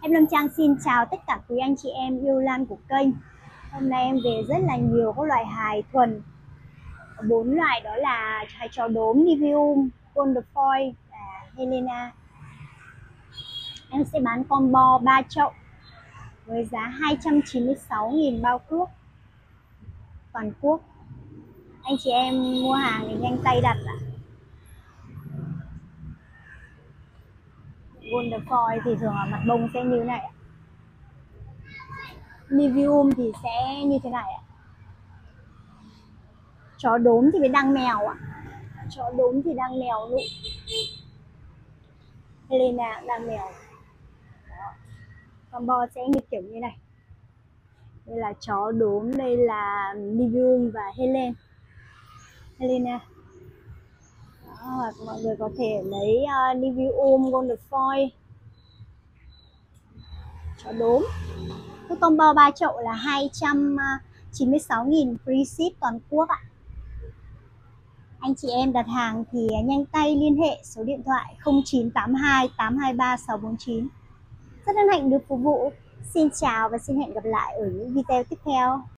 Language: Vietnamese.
Em Lâm Trang xin chào tất cả quý anh chị em yêu lan của kênh. Hôm nay em về rất là nhiều các loại hài thuần. 4 loại đó là hài chó đốm, Livium, Golden Foy và Helena. Em sẽ bán combo 3 chậu với giá 296.000 bao cước toàn quốc. Anh chị em mua hàng thì nhanh tay đặt ạ. Golden Foy thì thường là mặt bông sẽ như thế này ạ. Livium thì sẽ như thế này ạ. Chó đốm thì với đăng mèo ạ. Chó đốm thì đăng mèo nụ. Helena đăng mèo. Đó. Combo sẽ như kiểu như này. Đây là chó đốm, đây là Livium và Helena. Đó, hoặc mọi người có thể lấy Livium, Golden Foy, chó đốm. Cái combo 3 chậu là 296.000 free ship toàn quốc ạ. Anh chị em đặt hàng thì nhanh tay liên hệ số điện thoại 0982 823 649. Rất hân hạnh được phục vụ. Xin chào và xin hẹn gặp lại ở những video tiếp theo.